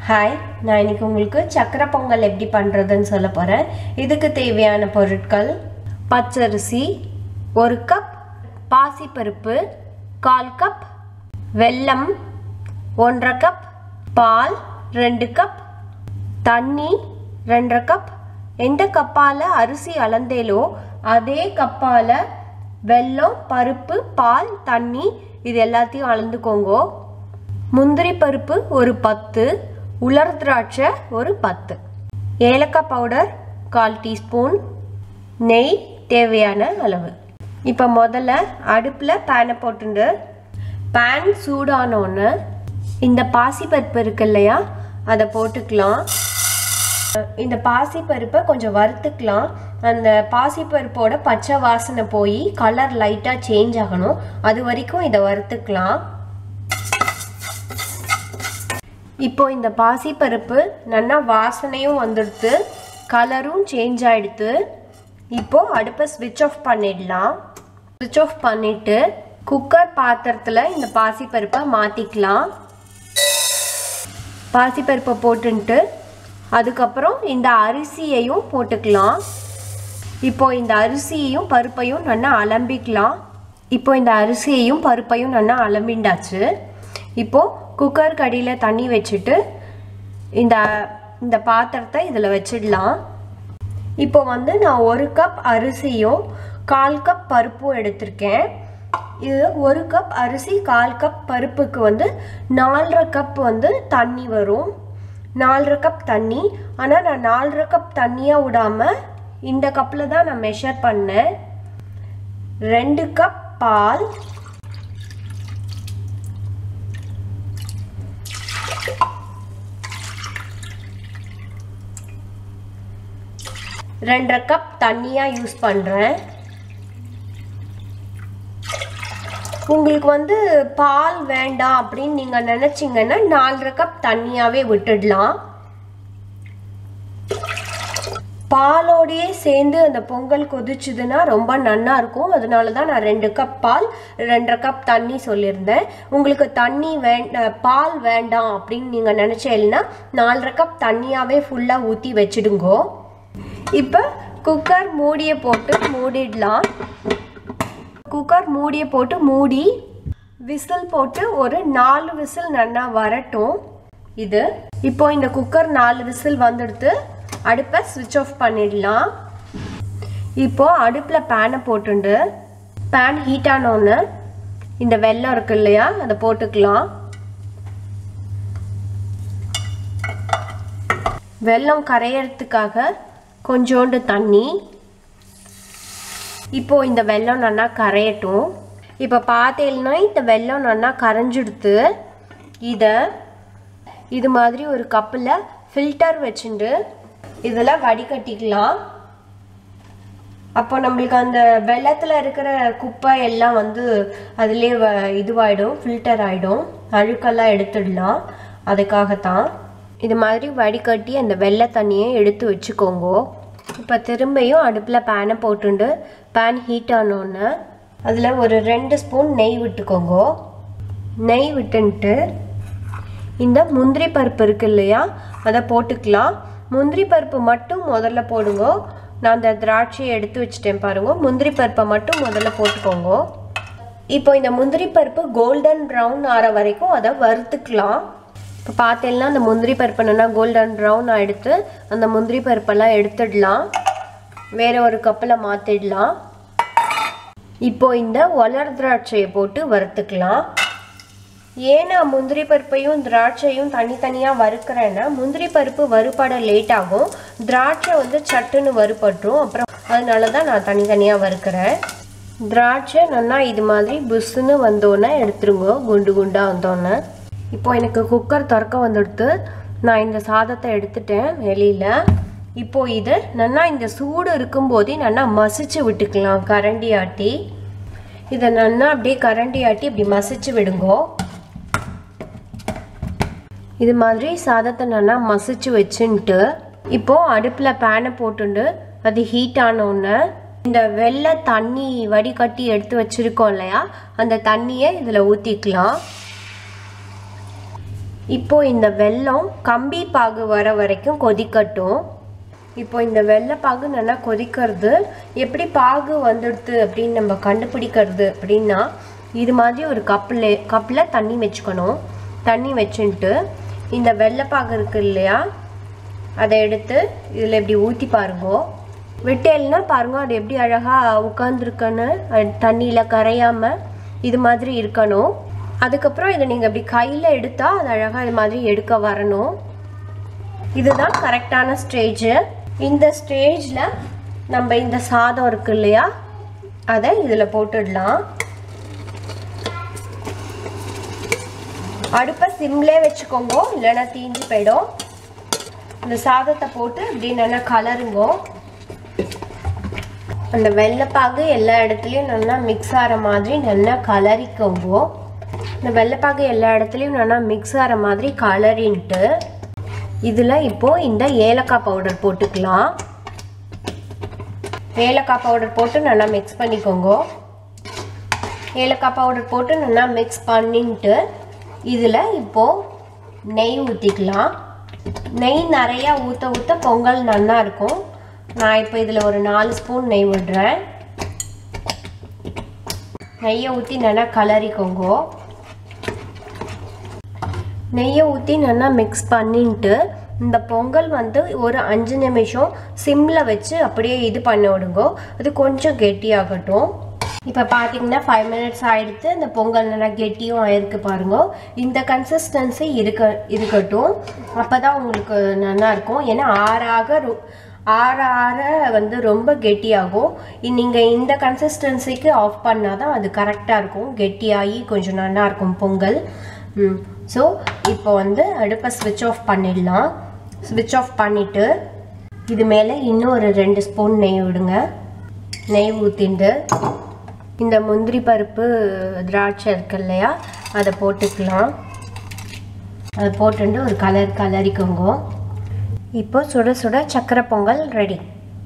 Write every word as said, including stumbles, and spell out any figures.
Hi, நான் இன்னைக்கு உங்களுக்கு சக்கரை பொங்கல் எப்படி பண்ணுறதுன்னு சொல்ல போகிறேன். இதுக்கு தேவையான பொருட்கள்: பச்சரிசி ஒரு கப், பாசிப்பருப்பு கால் கப், வெல்லம் ஒன்றரை கப், பால் ரெண்டு கப், தண்ணி ரெண்டரை கப். எந்த கப்பால் அரிசி அளந்தேலோ அதே கப்பால் வெல்லம், பருப்பு, பால், தண்ணி இது எல்லாத்தையும் அளந்துக்கோங்க. முந்திரி பருப்பு ஒரு பத்து, உலர் திராட்சை ஒரு பத்து, ஏலக்காய் பவுடர் கால் டீஸ்பூன், நெய் தேவையான அளவு. இப்போ முதல்ல அடுப்பில் பேனை போட்டுண்டு பேன் சூடானோன்னு இந்த பாசிப்பருப்பு இருக்கு இல்லையா, அதை போட்டுக்கலாம். இந்த பாசிப்பருப்பை கொஞ்சம் வறுத்துக்கலாம். அந்த பாசிப்பருப்போட பச்சை வாசனை போய் கலர் லைட்டாக சேஞ்ச் ஆகணும், அது வரைக்கும் இதை வறுத்துக்கலாம். இப்போ இந்த பாசிப்பருப்பு நல்லா வாசனையும் வந்துடுத்து, கலரும் சேஞ்ச் ஆகிடுத்து. இப்போது அடுப்பை ஸ்விட்ச் ஆஃப் பண்ணிடலாம். ஸ்விட்ச் ஆஃப் பண்ணிவிட்டு குக்கர் பாத்திரத்தில் இந்த பாசிப்பருப்பை மாற்றிக்கலாம். பாசிப்பருப்பை போட்டுன்ட்டு அதுக்கப்புறம் இந்த அரிசியையும் போட்டுக்கலாம். இப்போ இந்த அரிசியையும் பருப்பையும் நல்லா அலம்பிக்கலாம். இப்போ இந்த அரிசியையும் பருப்பையும் நல்லா அலம்பிண்டாச்சு. இப்போது குக்கர் கடியில் தண்ணி வச்சுட்டு இந்த இந்த பாத்திரத்தை இதில் வச்சிடலாம். இப்போ வந்து நான் ஒரு கப் அரிசியும் கால் கப் பருப்பும் எடுத்திருக்கேன். இது ஒரு கப் அரிசி கால் கப் பருப்புக்கு வந்து நாலரை கப் வந்து தண்ணி வரும். நாலரை கப் தண்ணி. ஆனால் நான் நாலரை கப் தண்ணியாக விடாமல் இந்த கப்பில் தான் நான் மெஷர் பண்ணேன். ரெண்டு கப் பால், ரெண்டரை கப் தண்ணியாக யூஸ் பண்ணுறேன். உங்களுக்கு வந்து பால் வேண்டாம் அப்படின்னு நீங்கள் நினச்சிங்கன்னா நாலரை கப் தண்ணியாகவே விட்டுடலாம். பாலோடையே சேர்ந்து அந்த பொங்கல் கொதிச்சுதுன்னா ரொம்ப நல்லா இருக்கும். அதனால தான் நான் ரெண்டு கப் பால் ரெண்டரை கப் தண்ணி சொல்லியிருந்தேன். உங்களுக்கு தண்ணி வேண்ட பால் வேண்டாம் அப்படின்னு நீங்கள் நினச்சேன்னா நாலரை கப் தண்ணியாகவே ஃபுல்லாக ஊற்றி வச்சுடுங்கோ. இப்போ குக்கர் மூடியை போட்டு மூடிடலாம். குக்கர் மூடியை போட்டு மூடி விசில் போட்டு ஒரு நாலு விசில் நல்லா வரட்டும். இது இப்போ இந்த குக்கர் நாலு விசில் வந்துடுத்து. அடுப்பை ஸ்விட்ச் ஆஃப் பண்ணிடலாம். இப்போது அடுப்பில் பேனை போட்டுண்டு பேன் ஹீட் ஆனோன்னு இந்த வெல்லம் இருக்கு இல்லையா, அதை போட்டுக்கலாம். வெல்லம் கரையிறதுக்காக கொஞ்சோண்டு தண்ணி. இப்போது இந்த வெல்லம் நல்லா கரையட்டும். இப்போ பார்த்தேன்னா இந்த வெல்லம் நல்லா கரைஞ்சிடுத்து. இதை இது மாதிரி ஒரு கப்பில் ஃபில்டர் வச்சுட்டு இதில் வடிகட்டிக்கலாம். அப்போ நம்மளுக்கு அந்த வெள்ளத்தில் இருக்கிற குப்பை எல்லாம் வந்து அதிலே வ இதுவாகிடும், ஃபில்டர் ஆகிடும், அழுக்கெல்லாம் எடுத்துடலாம். அதுக்காகத்தான் இது மாதிரி வடிகட்டி அந்த வெள்ளை தண்ணியை எடுத்து வச்சுக்கோங்க. இப்போ திரும்பியும் அடுப்பில் பேனை போட்டுண்டு பேன் ஹீட் ஆனோன்னு அதில் ஒரு ரெண்டு ஸ்பூன் நெய் விட்டுக்கோங்க. நெய் விட்டுன்ட்டு இந்த முந்திரி பருப்பு இருக்கு இல்லையா, அதை போட்டுக்கலாம். முந்திரி பருப்பு மட்டும் முதல்ல போடுங்க. நான் அந்த திராட்சையை எடுத்து வச்சுட்டேன் பாருங்க. முந்திரி பருப்பை மட்டும் முதல்ல போட்டுக்கோங்க. இப்போ இந்த முந்திரி பருப்பு கோல்டன் ப்ரௌன் ஆகிற வரைக்கும் அதை வறுத்துக்கலாம். இப்போ பார்த்தேன்னா அந்த முந்திரி பருப்பு நல்லா கோல்டன் ப்ரௌன் ஆகிடுத்து. அந்த முந்திரி பருப்பெல்லாம் எடுத்துடலாம், வேறு ஒரு கப்பில் மாற்றிடலாம். இப்போது இந்த உலர் திராட்சையை போட்டு வறுத்துக்கலாம். ஏன்னா முந்திரி பருப்பையும் திராட்சையும் தனித்தனியாக வறுக்கிறேன்னா முந்திரி பருப்பு வறுபட லேட் ஆகும், திராட்சை வந்து சட்டுன்னு வறுபட்டுரும். அப்புறம் அதனால தான் நான் தனித்தனியாக வறுக்கிறேன். திராட்சை நல்லா இது மாதிரி புஷ்ஷுன்னு வந்தோன்னே எடுத்துருங்க, குண்டு குண்டாக வந்தோன்னே. இப்போ எனக்கு குக்கர் திறக்க வந்துடுத்து. நான் இந்த சாதத்தை எடுத்துட்டேன் வெளியில். இப்போது இது நல்லா இந்த சூடு இருக்கும்போதே நல்லா மசிச்சு விட்டுக்கலாம் கரண்டி ஆட்டி. இதை நல்லா அப்படியே கரண்டி ஆட்டி இப்படி மசிச்சு விடுங்கோ. இது மாதிரி சாதத்தை நல்லா மசிச்சு வச்சுன்ட்டு இப்போது அடுப்பில் பேனை போட்டுண்டு அது ஹீட் ஆனோன்னு இந்த வெள்ளை தண்ணி வடிகட்டி எடுத்து வச்சுருக்கோம் இல்லையா, அந்த தண்ணியை இதில் ஊற்றிக்கலாம். இப்போ இந்த வெல்லம் கம்பி பாகு வர வரைக்கும் கொதிக்கட்டும். இப்போ இந்த வெள்ளை பாகு நல்லா கொதிக்கிறது. எப்படி பாகு வந்துடுது அப்படின்னு நம்ம கண்டுபிடிக்கிறது அப்படின்னா, இது மாதிரி ஒரு கப்பில் கப்பில் தண்ணி வச்சுக்கணும். தண்ணி வச்சுட்டு இந்த வெள்ளை பாகு இருக்கு இல்லையா, அதை எடுத்து இதில் எப்படி ஊற்றி பாருங்க. விட்டேல்னா பாருங்க அது எப்படி அழகாக உட்காந்துருக்குன்னு, தண்ணியில் கரையாமல் இது மாதிரி இருக்கணும். அதுக்கப்புறம் இதை நீங்கள் இப்படி கையில் எடுத்தால் அது அழகாக இது மாதிரி எடுக்க வரணும். இதுதான் கரெக்டான ஸ்டேஜ். இந்த ஸ்டேஜில் நம்ம இந்த சாதம் இருக்கு இல்லையா, அதை இதில் போட்டுடலாம். அடுப்பை சிம்லே வச்சுக்கோங்க, இல்லைன்னா தீஞ்சு போயிடும். இந்த சாதத்தை போட்டு இப்படி நல்லா கலருங்க. அந்த வெள்ளைப்பாகு எல்லா இடத்துலையும் நல்லா மிக்ஸ் ஆகிற மாதிரி நல்லா கலரிக்கோங்க. இந்த வெள்ளைப்பாகு எல்லா இடத்துலையும் நல்லா மிக்ஸ் ஆகிற மாதிரி கலரின்ட்டு இதில் இப்போது இந்த ஏலக்காய் பவுடர் போட்டுக்கலாம். ஏலக்காய் பவுடர் போட்டு நல்லா மிக்ஸ் பண்ணிக்கோங்க. ஏலக்காய் பவுடர் போட்டு நல்லா மிக்ஸ் பண்ணிட்டு இதில் இப்போது நெய் ஊற்றிக்கலாம். நெய் நிறையா ஊற்ற ஊற்ற பொங்கல் நல்லா இருக்கும். நான் இப்போ இதில் ஒரு நாலு ஸ்பூன் நெய் விடுறேன். நெய்யை ஊற்றி நல்லா கலரிக்கோங்க. நெய்யை ஊற்றி நல்லா மிக்ஸ் பண்ணிட்டு இந்த பொங்கல் வந்து ஒரு அஞ்சு நிமிஷம் சிம்மில் வச்சு அப்படியே இது பண்ண விடுங்க. அது கொஞ்சம் கெட்டியாகட்டும். இப்போ பார்த்தீங்கன்னா ஃபைவ் மினிட்ஸ் ஆகிடுத்து. இந்த பொங்கல் நல்லா கெட்டியும் ஆயிருக்கு பாருங்க. இந்த கன்சிஸ்டன்சி இருக்க இருக்கட்டும். அப்போ தான் உங்களுக்கு நல்லாயிருக்கும். ஏன்னா ஆறாக ஆற ஆற வந்து ரொம்ப கெட்டியாகும். நீங்கள் இந்த கன்சிஸ்டன்சிக்கு ஆஃப் பண்ணால் தான் அது கரெக்டாக இருக்கும். கெட்டியாகி கொஞ்சம் நல்லாயிருக்கும் பொங்கல். ஸோ இப்போ வந்து அடுப்பை ஸ்விட்ச் ஆஃப் பண்ணிடலாம். ஸ்விட்ச் ஆஃப் பண்ணிவிட்டு இது மேலே இன்னும் ஒரு ரெண்டு ஸ்பூன் நெய் விடுங்க. நெய் ஊற்றிட்டு இந்த முந்திரி பருப்பு திராட்சை இருக்கு இல்லையா, அதை போட்டுக்கலாம். அதை போட்டுட்டு ஒரு கலர் கலரிக்கோங்க. இப்போ சுட சுட சக்கரை பொங்கல் ரெடி.